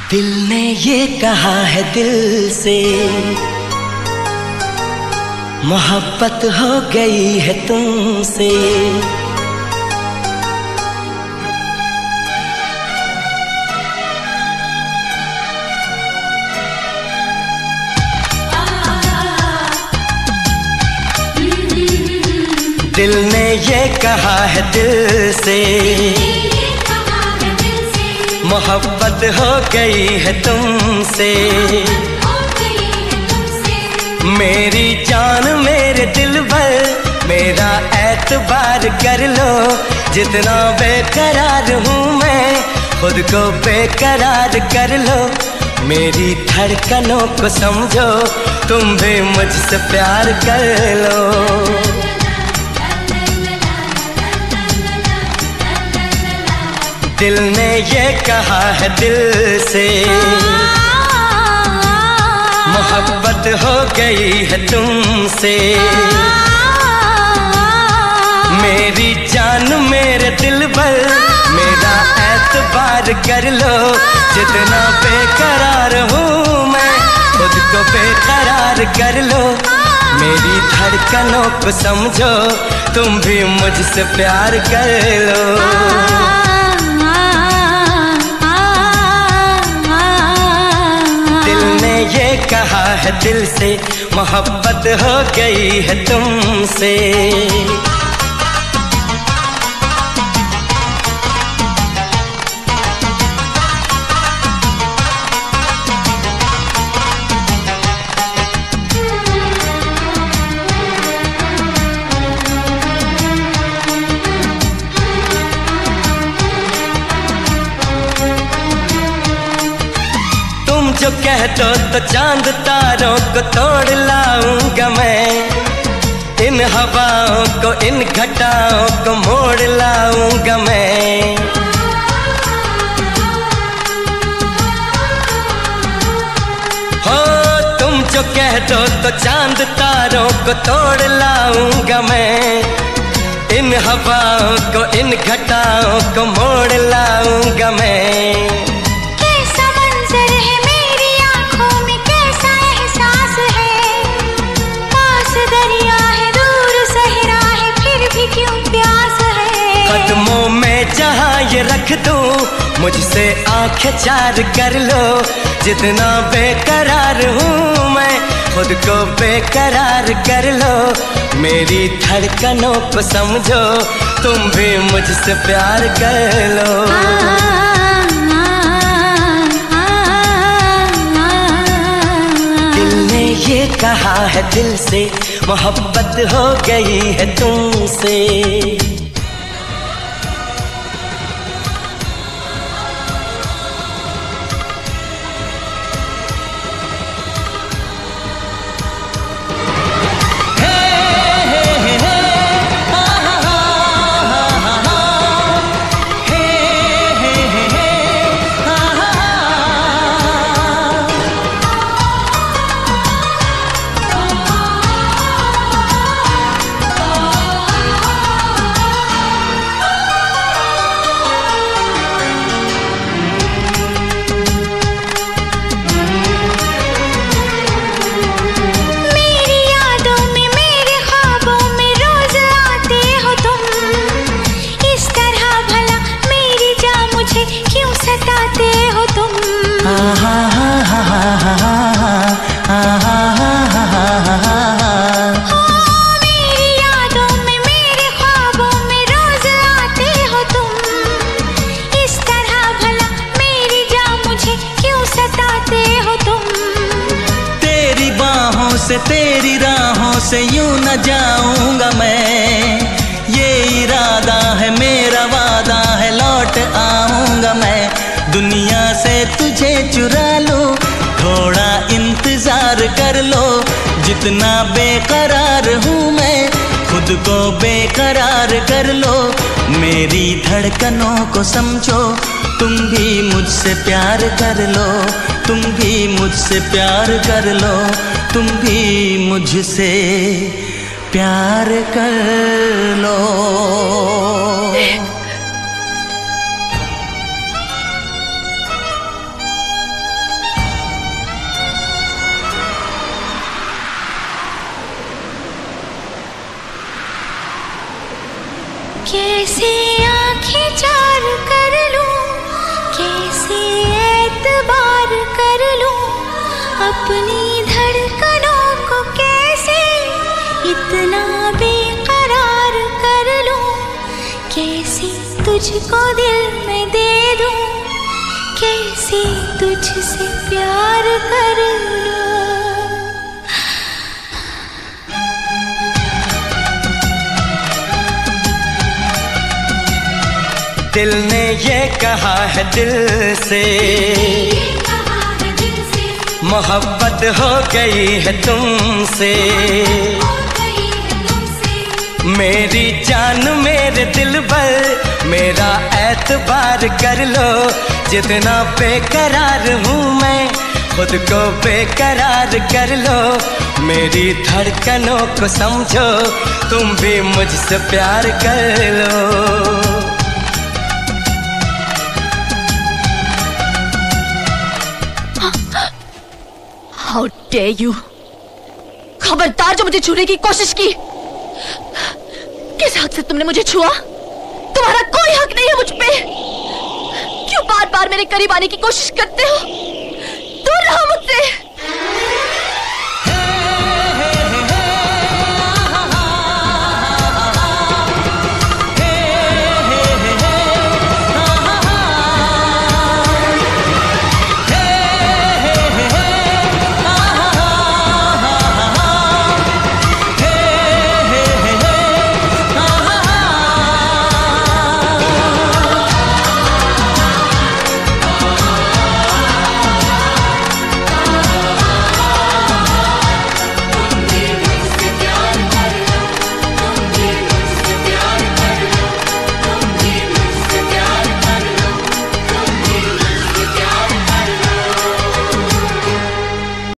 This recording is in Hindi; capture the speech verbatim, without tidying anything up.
दिल ने ये कहा है दिल से, मोहब्बत हो गई है तुमसे। दिल ने ये कहा है दिल से, मोहब्बत हो गई है तुमसे। मेरी जान मेरे दिल भर मेरा एतबार कर लो, जितना बेकरार हूँ मैं खुद को बेकरार कर लो। मेरी धड़कनों को समझो, तुम भी मुझसे प्यार कर लो। दिल ने ये कहा है दिल से, मोहब्बत हो गई है तुमसे। मेरी जान मेरे दिल भर मेरा एतबार कर लो, जितना बेकरार हूँ मैं खुद को बेकरार कर लो। मेरी धड़कनों को समझो, तुम भी मुझसे प्यार कर लो। ये कहा है दिल से, मोहब्बत हो गई है तुमसे। जो कह दो तो चांद तारों को तोड़ लाऊंगा मैं, इन हवाओं को इन घटाओं को मोड़ लाऊंगा मैं। हो तुम जो कह दो तो चांद तारों को तोड़ लाऊंगा मैं, इन हवाओं को इन घटाओं को मोड़ लाऊंगा मैं। कदमों में जहाँ ये रख दूँ, मुझसे आंखें चार कर लो। जितना बेकरार हूँ मैं खुद को बेकरार कर लो। मेरी धड़कनों को समझो, तुम भी मुझसे प्यार कर लो। दिल ने ये कहा है दिल से, मोहब्बत हो गई है तुमसे। से तेरी राहों से यूं न जाऊंगा मैं, ये इरादा है मेरा वादा है लौट आऊंगा मैं। दुनिया से तुझे चुरा लूं, थोड़ा इंतजार कर लो। जितना बेकरार हूँ मैं खुद को बेकरार कर लो। मेरी धड़कनों को समझो, तुम भी मुझसे प्यार कर लो। तुम भी मुझसे प्यार कर लो। तुम भी मुझसे प्यार कर लो। कैसे आंखें चार कर लूं, कैसे एतबार कर लूं, अपनी धड़कनों को कैसे इतना बेकरार कर लूं, कैसे तुझको दिल में दे दूं, कैसे तुझसे प्यार कर लूं। दिल ने ये कहा है दिल से, मोहब्बत हो गई है तुमसे, मेरी जान मेरे दिल पर मेरा एतबार कर लो, जितना बेकरार हूँ मैं खुद को बेकरार कर लो, मेरी धड़कनों को समझो, तुम भी मुझसे प्यार कर लो। How dare you! खबरदार जो मुझे छूने की कोशिश की। किस हक से तुमने मुझे छुआ? तुम्हारा कोई हक नहीं है मुझ पे। क्यों बार बार मेरे करीब आने की कोशिश करते हो? दूर रहो मुझसे।